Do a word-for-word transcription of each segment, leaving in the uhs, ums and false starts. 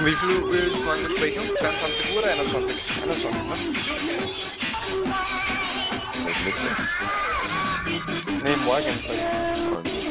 Wie viel Uhr ist morgen Besprechung? zweiundzwanzig Uhr oder einundzwanzig? einundzwanzig, ne? Ne, morgen, sag ich.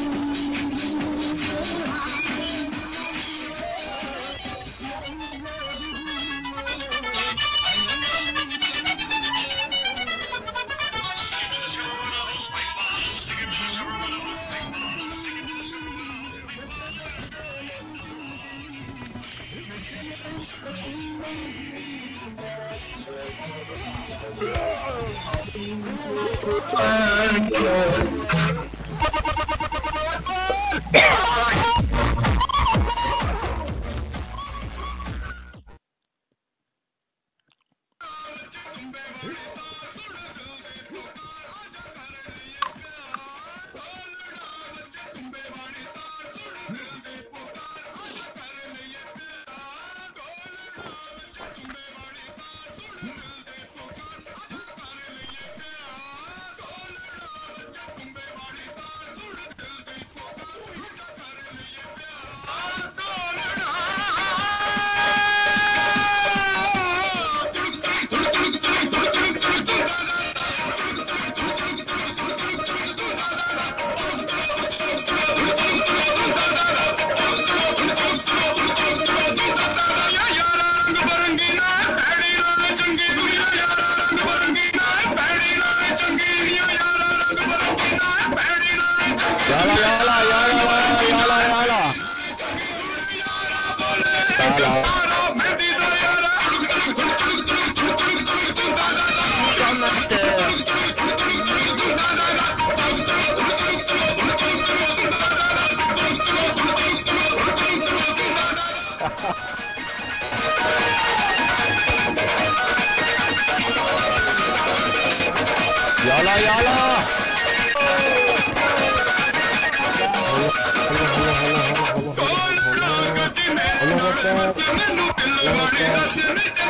Yala yala. Allah Allah Allah Allah Allah Allah Allah Allah Allah Allah